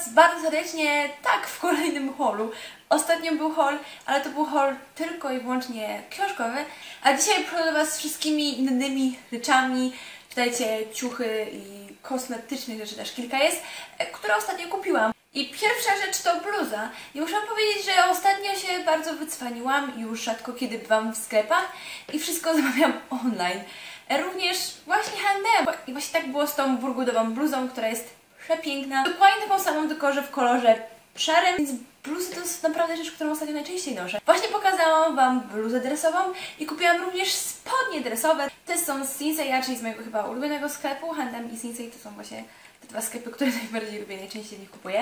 Was bardzo serdecznie, tak, w kolejnym haulu. Ostatnio był haul, ale to był haul tylko i wyłącznie książkowy, a dzisiaj przychodzę do Was z wszystkimi innymi rzeczami, czytajcie, ciuchy i kosmetycznych rzeczy też kilka jest, które ostatnio kupiłam. I pierwsza rzecz to bluza. I muszę powiedzieć, że ostatnio się bardzo wycwaniłam, już rzadko kiedy bywam w sklepach i wszystko zamawiam online. Również właśnie handlem. I właśnie tak było z tą burgundową bluzą, która jest przepiękna. Dokładnie taką samą, tylko że w kolorze szarym, więc bluzy to jest naprawdę rzecz, którą ostatnio najczęściej noszę. Właśnie pokazałam Wam bluzę dresową i kupiłam również spodnie dresowe. Te są z Sinsei, czyli z mojego chyba ulubionego sklepu. H&M i Sinsei to są właśnie te dwa sklepy, które najbardziej lubię, najczęściej w nich kupuję.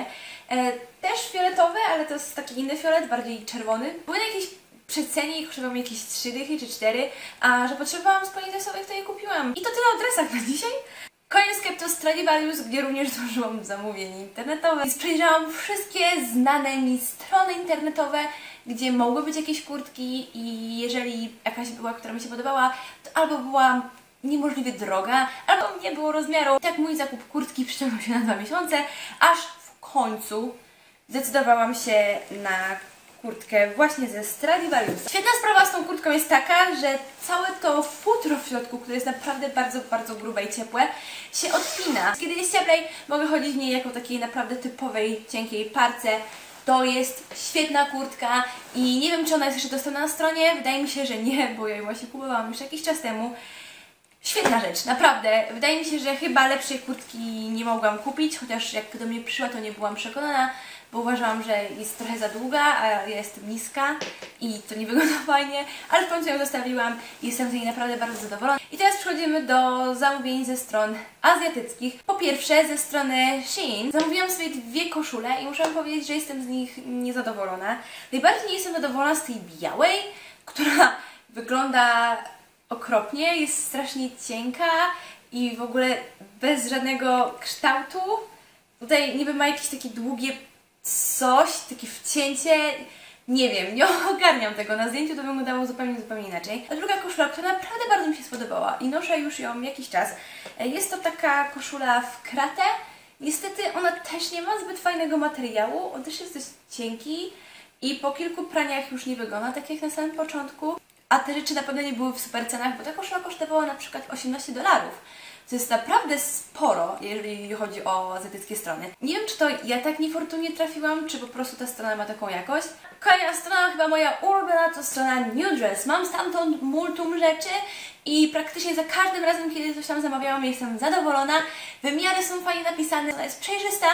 Też fioletowe, ale to jest taki inny fiolet, bardziej czerwony. Były na jakieś przecenie i kosztowały mi jakieś 3 dychy czy 4, a że potrzebowałam spodni dresowych, to je kupiłam. I to tyle o dresach na dzisiaj. Kolejny sklep to Stradivarius, gdzie również złożyłam zamówienie internetowe. I przejrzałam wszystkie znane mi strony internetowe, gdzie mogły być jakieś kurtki i jeżeli jakaś była, która mi się podobała, to albo była niemożliwie droga, albo nie było rozmiaru. Tak mój zakup kurtki przyciągnął się na 2 miesiące, aż w końcu zdecydowałam się na kurtkę właśnie ze Stradivariusa. Świetna sprawa z tą kurtką jest taka, że całe to futro w środku, które jest naprawdę bardzo, bardzo grube i ciepłe, się odpina. Kiedy jest cieplej, mogę chodzić w niej jako takiej naprawdę typowej, cienkiej parce. To jest świetna kurtka i nie wiem, czy ona jest jeszcze dostępna na stronie. Wydaje mi się, że nie, bo ja ją właśnie kupowałam już jakiś czas temu. Świetna rzecz, naprawdę. Wydaje mi się, że chyba lepszej kurtki nie mogłam kupić, chociaż jak do mnie przyszła, to nie byłam przekonana, bo uważałam, że jest trochę za długa, a ja jestem niska i to nie wygląda fajnie, ale w końcu ją zostawiłam i jestem z niej naprawdę bardzo zadowolona. I teraz przechodzimy do zamówień ze stron azjatyckich. Po pierwsze ze strony Shein zamówiłam sobie 2 koszule i muszę powiedzieć, że jestem z nich niezadowolona. Najbardziej nie jestem zadowolona z tej białej, która wygląda okropnie, jest strasznie cienka i w ogóle bez żadnego kształtu. Tutaj niby ma jakieś takie długie coś, takie wcięcie, nie wiem, nie ogarniam tego. Na zdjęciu to wyglądało zupełnie inaczej. A druga koszula, która naprawdę bardzo mi się spodobała i noszę już ją jakiś czas. Jest to taka koszula w kratę. Niestety ona też nie ma zbyt fajnego materiału, on też jest dość cienki i po kilku praniach już nie wygląda tak jak na samym początku. A te rzeczy na pewno nie były w super cenach, bo ta koszula kosztowała na przykład $18. To jest naprawdę sporo, jeżeli chodzi o azjatyckie strony. Nie wiem, czy to ja tak niefortunnie trafiłam, czy po prostu ta strona ma taką jakość. Kolejna strona, chyba moja ulubiona, to strona New Dress. Mam stamtąd multum rzeczy i praktycznie za każdym razem, kiedy coś tam zamawiałam, jestem zadowolona. Wymiary są fajnie napisane, ona jest przejrzysta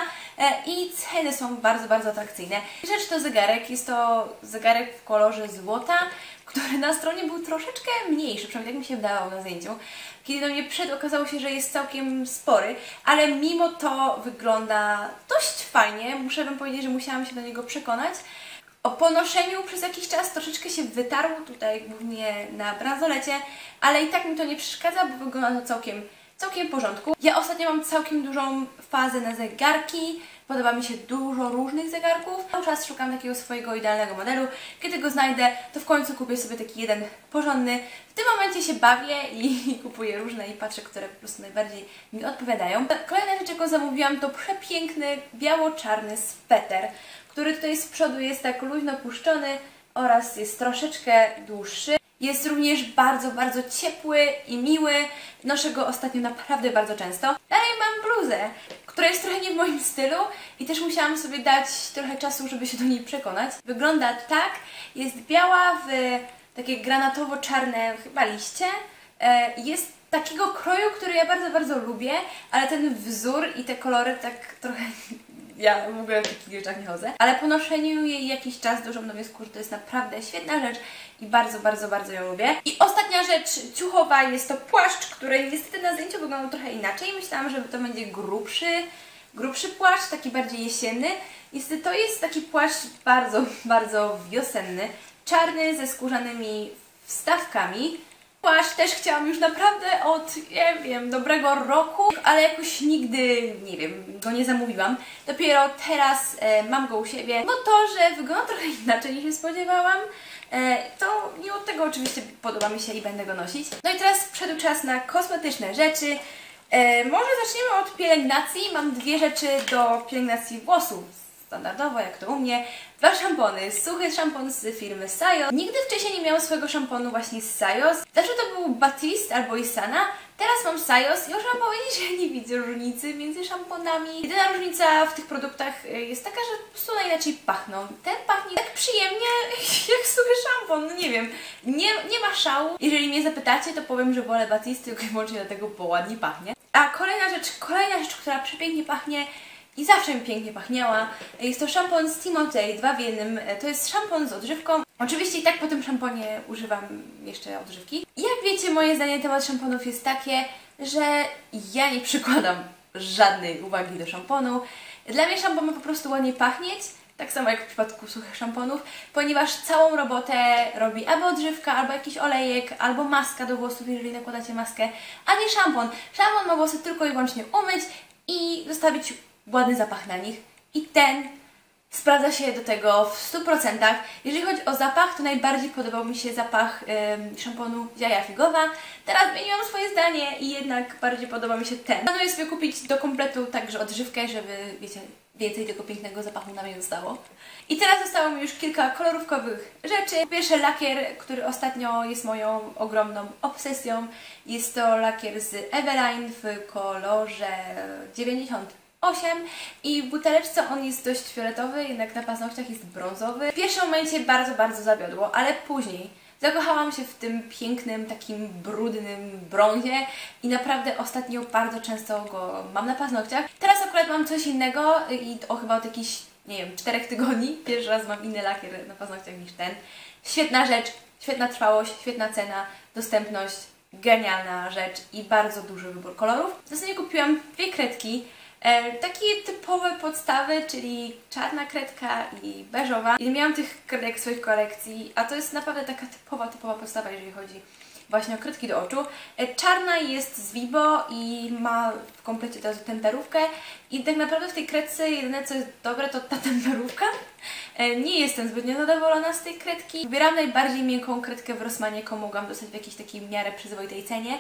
i ceny są bardzo, bardzo atrakcyjne. Rzecz to zegarek. Jest to zegarek w kolorze złota, który na stronie był troszeczkę mniejszy, przynajmniej tak mi się wydawało na zdjęciu. Kiedy do mnie przyszedł, okazało się, że jest całkiem spory, ale mimo to wygląda dość fajnie. Muszę Wam powiedzieć, że musiałam się do niego przekonać. O ponoszeniu przez jakiś czas troszeczkę się wytarł, tutaj głównie na bransolecie, ale i tak mi to nie przeszkadza, bo wygląda to całkiem w porządku. Ja ostatnio mam całkiem dużą fazę na zegarki, podoba mi się dużo różnych zegarków. Cały czas szukam takiego swojego idealnego modelu. Kiedy go znajdę, to w końcu kupię sobie taki jeden porządny. W tym momencie się bawię i kupuję różne i patrzę, które po prostu najbardziej mi odpowiadają. Kolejna rzecz, jaką zamówiłam, to przepiękny biało-czarny sweter, który tutaj z przodu jest tak luźno puszczony oraz jest troszeczkę dłuższy. Jest również bardzo, bardzo ciepły i miły. Noszę go ostatnio naprawdę bardzo często. Dalej mam bluzę, która jest trochę nie w moim stylu i też musiałam sobie dać trochę czasu, żeby się do niej przekonać. Wygląda tak. Jest biała w takie granatowo-czarne chyba liście. Jest takiego kroju, który ja bardzo, bardzo lubię, ale ten wzór i te kolory tak trochę... Ja w ogóle w takich rzeczach nie chodzę. Ale po noszeniu jej jakiś czas doszłam do wniosku, że to jest naprawdę świetna rzecz i bardzo, bardzo, bardzo ją lubię. I ostatnia rzecz ciuchowa jest to płaszcz, który niestety na zdjęciu wyglądał trochę inaczej. Myślałam, że to będzie grubszy płaszcz, taki bardziej jesienny. Niestety to jest taki płaszcz bardzo, bardzo wiosenny. Czarny ze skórzanymi wstawkami. Płaszcz też chciałam już naprawdę od, nie wiem, dobrego roku, ale jakoś nigdy, nie wiem, go nie zamówiłam. Dopiero teraz mam go u siebie. No to, że wygląda trochę inaczej niż się spodziewałam, to mimo tego oczywiście podoba mi się i będę go nosić. No i teraz przyszedł czas na kosmetyczne rzeczy. Może zaczniemy od pielęgnacji. Mam dwie rzeczy do pielęgnacji włosów. Standardowo, jak to u mnie. Dwa szampony. Suchy szampon z firmy Sayos. Nigdy wcześniej nie miałam swojego szamponu właśnie z Sayos. Zawsze to był Batiste albo Isana. Teraz mam Sayos i muszę wam powiedzieć, że nie widzę różnicy między szamponami. Jedyna różnica w tych produktach jest taka, że po prostu inaczej pachną. Ten pachnie tak przyjemnie jak suchy szampon. No nie wiem. Nie ma szału. Jeżeli mnie zapytacie, to powiem, że wolę Batiste tylko i wyłącznie dlatego, bo ładnie pachnie. A kolejna rzecz, która przepięknie pachnie i zawsze mi pięknie pachniała, jest to szampon z Timotei 2 w 1. To jest szampon z odżywką. Oczywiście i tak po tym szamponie używam jeszcze odżywki. Jak wiecie, moje zdanie na temat szamponów jest takie, że ja nie przykładam żadnej uwagi do szamponu. Dla mnie szampon ma po prostu ładnie pachnieć, tak samo jak w przypadku suchych szamponów, ponieważ całą robotę robi albo odżywka, albo jakiś olejek, albo maska do włosów, jeżeli nakładacie maskę, a nie szampon. Szampon ma włosy tylko i wyłącznie umyć i zostawić ładny zapach na nich. I ten sprawdza się do tego w 100%. Jeżeli chodzi o zapach, to najbardziej podobał mi się zapach szamponu Jaja Figowa. Teraz zmieniłam swoje zdanie i jednak bardziej podoba mi się ten. Planuję sobie kupić do kompletu także odżywkę, żeby, wiecie, więcej tego pięknego zapachu na mnie zostało. I teraz zostało mi już kilka kolorówkowych rzeczy. Pierwszy lakier, który ostatnio jest moją ogromną obsesją. Jest to lakier z Eveline w kolorze 98 i w buteleczce on jest dość fioletowy, jednak na paznokciach jest brązowy. W pierwszym momencie bardzo zawiodło, ale później zakochałam się w tym pięknym, takim brudnym brązie i naprawdę ostatnio bardzo często go mam na paznokciach. Teraz akurat mam coś innego i chyba od jakichś, nie wiem, 4 tygodni pierwszy raz mam inny lakier na paznokciach niż ten. Świetna rzecz, świetna trwałość, świetna cena, dostępność, genialna rzecz i bardzo duży wybór kolorów. Następnie kupiłam dwie kredki. Takie typowe podstawy, czyli czarna kredka i beżowa. I nie miałam tych kredek w swojej kolekcji, a to jest naprawdę taka typowa podstawa, jeżeli chodzi właśnie o kredki do oczu. Czarna jest z Vibo i ma w komplecie tę temperówkę i tak naprawdę w tej kredce jedyne co jest dobre to ta temperówka. Nie jestem zbytnio zadowolona z tej kredki. Wybieram najbardziej miękką kredkę w Rossmanie, jaką mogłam dostać w jakiejś takiej w miarę przyzwoitej cenie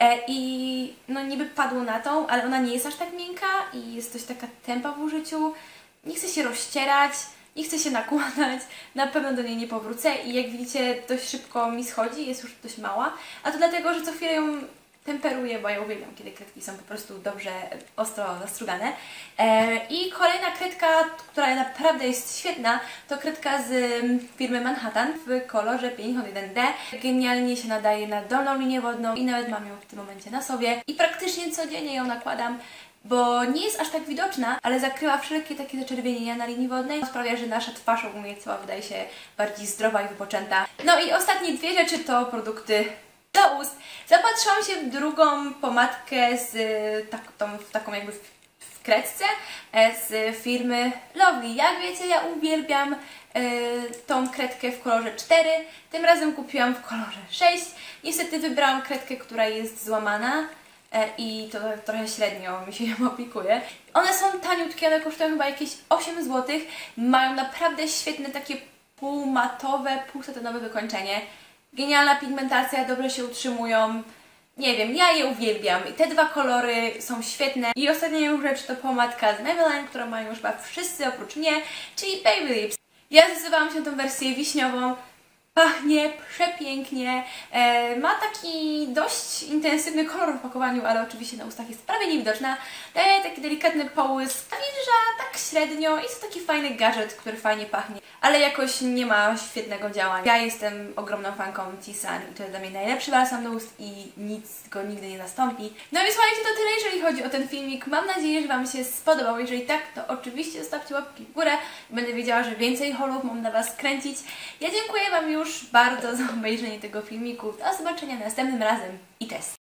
i no niby padło na tą, ale ona nie jest aż tak miękka i jest dość taka tempa w użyciu. Nie chce się rozcierać, nie chcę się nakładać, na pewno do niej nie powrócę i jak widzicie dość szybko mi schodzi, jest już dość mała, a to dlatego, że co chwilę ją temperuję, bo ja uwielbiam, kiedy kredki są po prostu dobrze ostro zastrugane. I kolejna kredka, która naprawdę jest świetna, to kredka z firmy Manhattan w kolorze 51D. Genialnie się nadaje na dolną linię wodną i nawet mam ją w tym momencie na sobie i praktycznie codziennie ją nakładam, bo nie jest aż tak widoczna, ale zakrywa wszelkie takie zaczerwienienia na linii wodnej. Sprawia, że nasza twarz ogólnie cała wydaje się bardziej zdrowa i wypoczęta. No i ostatnie dwie rzeczy to produkty do ust. Zapatrzyłam się w drugą pomadkę z taką jakby w kredce z firmy Lovely. Jak wiecie, ja uwielbiam tą kredkę w kolorze 4. Tym razem kupiłam w kolorze 6. Niestety wybrałam kredkę, która jest złamana i to trochę średnio mi się ją aplikuje. One są taniutkie, one kosztują chyba jakieś 8 zł. Mają naprawdę świetne takie półmatowe, półsatynowe wykończenie. Genialna pigmentacja, dobrze się utrzymują. Nie wiem, ja je uwielbiam. I te dwa kolory są świetne. I ostatnia rzecz to pomadka z Maybelline, którą mają już chyba wszyscy oprócz mnie, czyli Baby Lips. Ja zdecydowałam się na tą wersję wiśniową. Pachnie przepięknie, ma taki dość intensywny kolor w opakowaniu, ale oczywiście na ustach jest prawie niewidoczna. Daje taki delikatny połysk, nawilża tak średnio. Jest to taki fajny gadżet, który fajnie pachnie, ale jakoś nie ma świetnego działania. Ja jestem ogromną fanką Tisan i to jest dla mnie najlepszy balsam do ust i nic go nigdy nie nastąpi. No i słuchajcie, to tyle jeżeli chodzi o ten filmik. Mam nadzieję, że Wam się spodobał. Jeżeli tak, to oczywiście zostawcie łapki w górę. Będę wiedziała, że więcej haulów mam dla Was kręcić. Ja dziękuję Wam już bardzo za obejrzenie tego filmiku. Do zobaczenia następnym razem i cześć!